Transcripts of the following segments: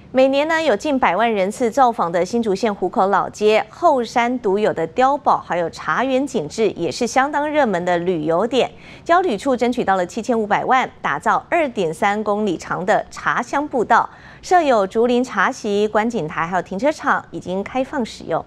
每年呢有近100万人次造访的新竹县湖口老街，后山独有的碉堡还有茶园景致，也是相当热门的旅游点。交旅处争取到了7500万，打造2.3公里长的茶香步道，设有竹林茶席、观景台还有停车场，已经开放使用。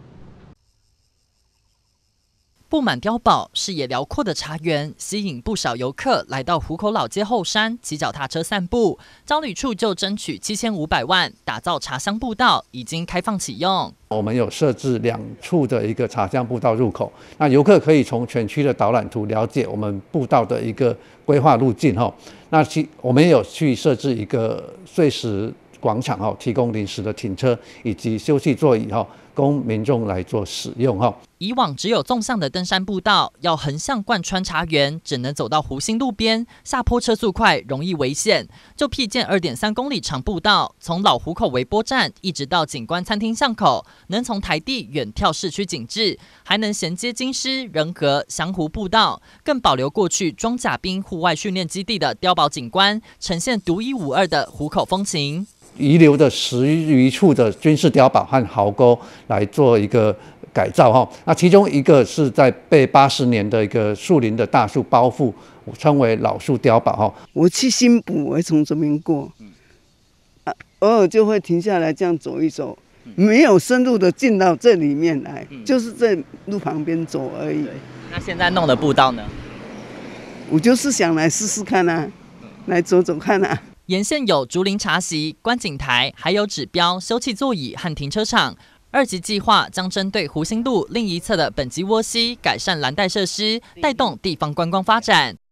布满碉堡、视野辽阔的茶园，吸引不少游客来到湖口老街后山骑脚踏车散步。交旅处就争取7500万，打造茶香步道，已经开放启用。 我们有设置2处的一个茶香步道入口，那游客可以从全区的导览图了解我们步道的一个规划路径哈。那我们也有去设置一个碎石广场哈，提供临时的停车以及休憩座椅哈，供民众来做使用哈。 以往只有纵向的登山步道，要横向贯穿茶园，只能走到湖心路边，下坡车速快，容易危险。就辟建2.3公里长步道，从老湖口微波站一直到景观餐厅巷口，能从台地远眺市区景致，还能衔接金狮、仁和、祥湖步道，更保留过去装甲兵户外训练基地的碉堡景观，呈现独一无二的湖口风情。 遗留的10余处的军事碉堡和壕沟来做一个改造哈，那其中一个是在被80年的一个树林的大树包覆，称为老树碉堡哈。 我去新埔，我会从这边过，偶尔就会停下来这样走一走，没有深入的进到这里面来，就是在路旁边走而已。 那现在弄的步道呢？ 我就是想来试试看啊，来走走看啊。 沿线有竹林茶席、观景台，还有指标休憩座椅和停车场。2级计划将针对湖心路另一侧的本集窝溪改善蓝带设施，带动地方观光发展。